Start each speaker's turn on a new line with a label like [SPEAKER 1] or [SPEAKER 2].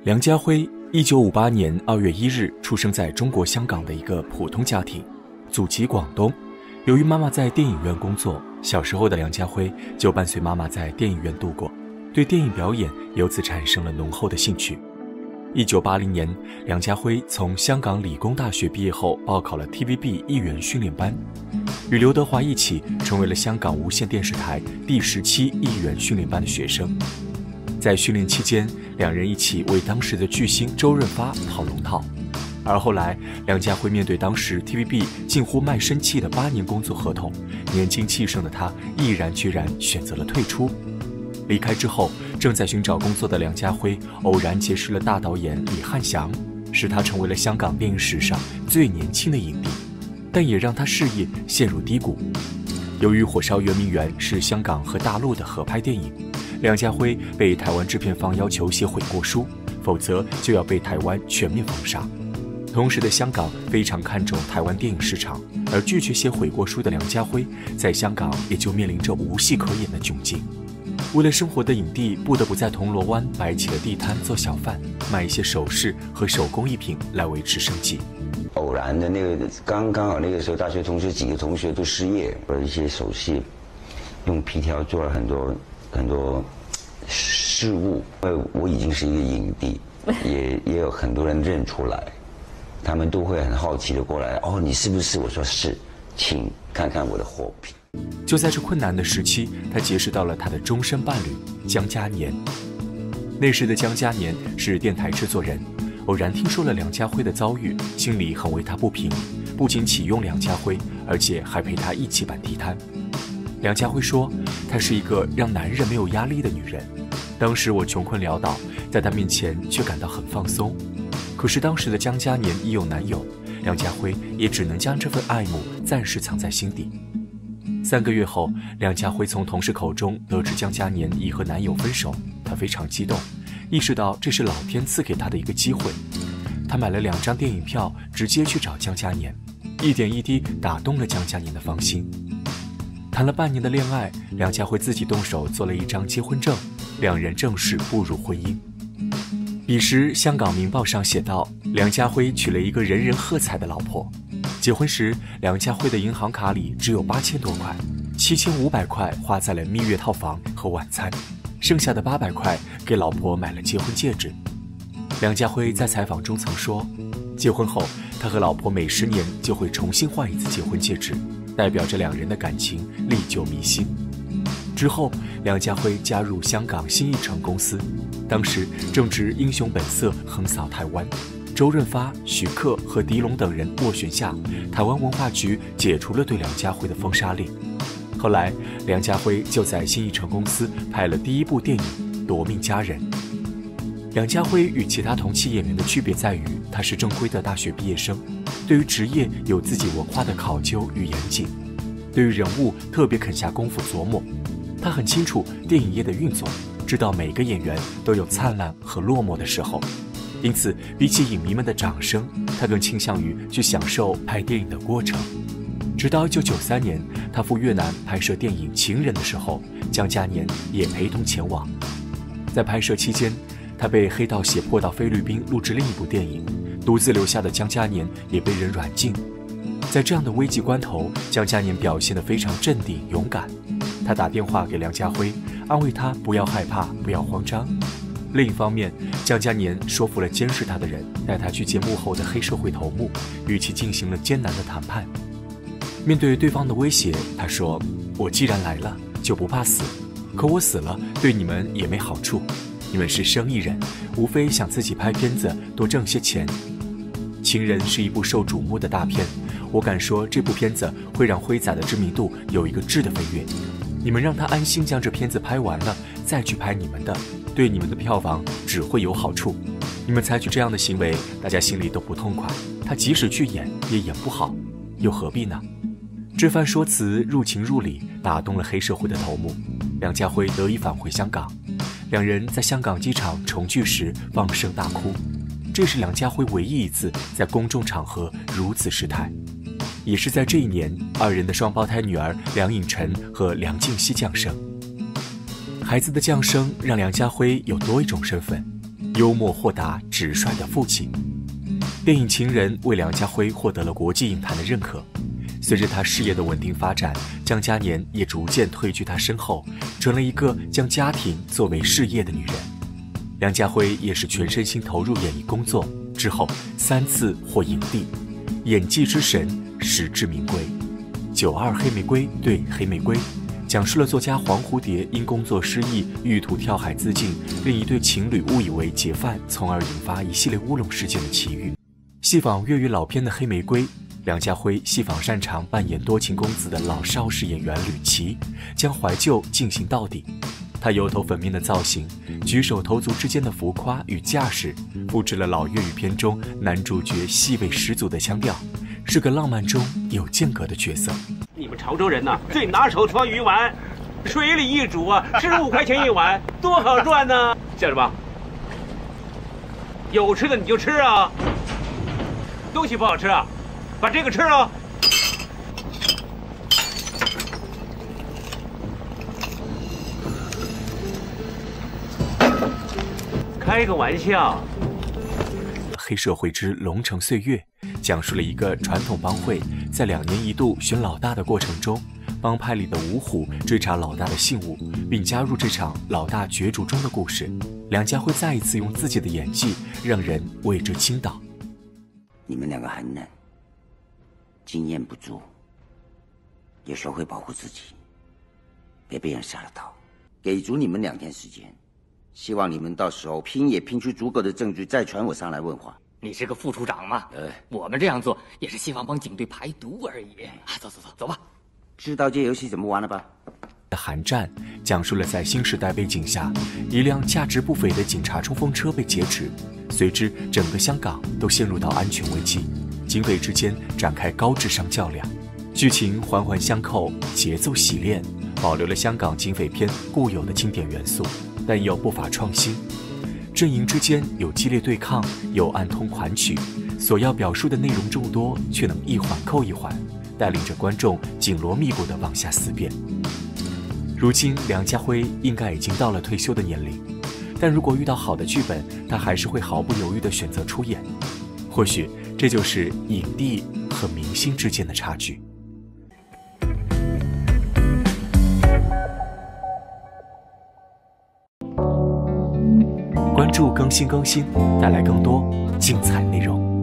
[SPEAKER 1] 梁家辉1958年2月1日出生在中国香港的一个普通家庭，祖籍广东。由于妈妈在电影院工作，小时候的梁家辉就伴随妈妈在电影院度过，对电影表演由此产生了浓厚的兴趣。1980年，梁家辉从香港理工大学毕业后，报考了 TVB 艺员训练班，与刘德华一起成为了香港无线电视台第17艺员训练班的学生。在训练期间，两人一起为当时的巨星周润发套龙套。而后来，梁家辉面对当时 TVB 近乎卖身契的8年工作合同，年轻气盛的他毅然决然选择了退出。离开之后，正在寻找工作的梁家辉偶然结识了大导演李翰祥，使他成为了香港电影史上最年轻的影帝，但也让他事业陷入低谷。由于《火烧圆明园》是香港和大陆的合拍电影，梁家辉被台湾制片方要求写悔过书，否则就要被台湾全面封杀。同时的香港非常看重台湾电影市场，而拒绝写悔过书的梁家辉在香港也就面临着无戏可演的窘境。为了生活的影帝不得不在铜锣湾摆起了地摊做小贩，卖一些首饰和手工艺品来维持生计。
[SPEAKER 2] 偶然的那个刚好那个时候，大学同学几个同学都失业，或者一些手戏，用皮条做了很多事物。因为我已经是一个影帝，也有很多人认出来，他们都会很好奇的过来。哦，你是不是？我说是，请看看我的货品。
[SPEAKER 1] 就在这困难的时期，他结识到了他的终身伴侣江嘉年。那时的江嘉年是电台制作人，偶然听说了梁家辉的遭遇，心里很为他不平，不仅启用梁家辉，而且还陪他一起摆地摊。梁家辉说，她是一个让男人没有压力的女人，当时我穷困潦倒，在她面前却感到很放松。可是当时的江嘉年已有男友，梁家辉也只能将这份爱慕暂时藏在心底。3个月后，梁家辉从同事口中得知江嘉年已和男友分手，他非常激动，意识到这是老天赐给他的一个机会。他买了2张电影票，直接去找江嘉年，一点一滴打动了江嘉年的芳心。谈了半年的恋爱，梁家辉自己动手做了一张结婚证，两人正式步入婚姻。彼时，香港《明报》上写道，梁家辉娶了一个人人喝彩的老婆。结婚时，梁家辉的银行卡里只有8000多块，7500块花在了蜜月套房和晚餐，剩下的800块给老婆买了结婚戒指。梁家辉在采访中曾说，结婚后他和老婆每10年就会重新换一次结婚戒指，代表着两人的感情历久弥新。之后，梁家辉加入香港新艺城公司，当时正值英雄本色横扫台湾，周润发、徐克和狄龙等人斡旋下，台湾文化局解除了对梁家辉的封杀令。后来，梁家辉就在新艺城公司拍了第1部电影《夺命家人》。梁家辉与其他同期演员的区别在于，他是正规的大学毕业生，对于职业有自己文化的考究与严谨，对于人物特别肯下功夫琢磨。他很清楚电影业的运作，知道每个演员都有灿烂和落寞的时候，因此比起影迷们的掌声，他更倾向于去享受拍电影的过程。直到1993年，他赴越南拍摄电影《情人》的时候，江嘉年也陪同前往。在拍摄期间，他被黑道胁迫到菲律宾录制另一部电影，独自留下的江嘉年也被人软禁。在这样的危急关头，江嘉年表现得非常镇定勇敢。他打电话给梁家辉，安慰他不要害怕，不要慌张。另一方面，江嘉年说服了监视他的人，带他去见幕后的黑社会头目，与其进行了艰难的谈判。面对对方的威胁，他说，我既然来了，就不怕死，可我死了对你们也没好处，你们是生意人，无非想自己拍片子多挣些钱。情人是一部受瞩目的大片，我敢说这部片子会让辉仔的知名度有一个质的飞跃。你们让他安心将这片子拍完了，再去拍你们的，对你们的票房只会有好处。你们采取这样的行为，大家心里都不痛快，他即使去演也演不好，又何必呢？这番说辞入情入理，打动了黑社会的头目。梁家辉得以返回香港，两人在香港机场重聚时放声大哭，这是梁家辉唯一一次在公众场合如此失态。也是在这一年，二人的双胞胎女儿梁颖晨和梁静熙降生。孩子的降生让梁家辉有多一种身份， 幽默豁达、直率的父亲。电影《情人》为梁家辉获得了国际影坛的认可。随着他事业的稳定发展，江嘉年也逐渐退居他身后，成了一个将家庭作为事业的女人。梁家辉也是全身心投入演艺工作，之后3次获影帝，演技之神，实至名归。92黑玫瑰对黑玫瑰讲述了作家黄蝴蝶因工作失意欲图跳海自尽，令一对情侣误以为劫犯，从而引发一系列乌龙事件的奇遇。戏仿粤语老片的黑玫瑰，梁家辉戏仿擅长扮演多情公子的老邵氏演员吕奇，将怀旧进行到底。他油头粉面的造型，举手投足之间的浮夸与架势，复制了老粤语片中男主角戏味十足的腔调，是个浪漫中有间隔的角色。
[SPEAKER 3] 你们潮州人呐，最拿手抓鱼丸，水里一煮啊，15块钱一碗，多好赚呢！晓得吧？有吃的你就吃啊，东西不好吃啊，把这个吃了。开个玩笑。
[SPEAKER 1] 黑社会之龙城岁月讲述了一个传统帮会在2年一度选老大的过程中，帮派里的五虎追查老大的信物，并加入这场老大角逐中的故事。梁家辉再一次用自己的演技让人为之倾倒。
[SPEAKER 2] 你们2个还嫩，经验不足，也学会保护自己，别被人杀了刀。给足你们2天时间，希望你们到时候拼也拼出足够的证据，再传我上来问话。
[SPEAKER 4] 你是个副处长嘛？我们这样做也是希望帮警队排毒而已。走吧。
[SPEAKER 2] 知道这游戏怎么玩了吧？
[SPEAKER 1] 寒战讲述了在新时代背景下，一辆价值不菲的警察冲锋车被劫持，随之整个香港都陷入到安全危机，警匪之间展开高智商较量，剧情环环相扣，节奏洗练，保留了香港警匪片固有的经典元素，但又不乏创新。阵营之间有激烈对抗，有暗通款曲，所要表述的内容众多，却能一环扣一环，带领着观众紧锣密鼓地往下思辨。如今梁家辉应该已经到了退休的年龄，但如果遇到好的剧本，他还是会毫不犹豫地选择出演。或许这就是影帝和明星之间的差距。关注更新，带来更多精彩内容。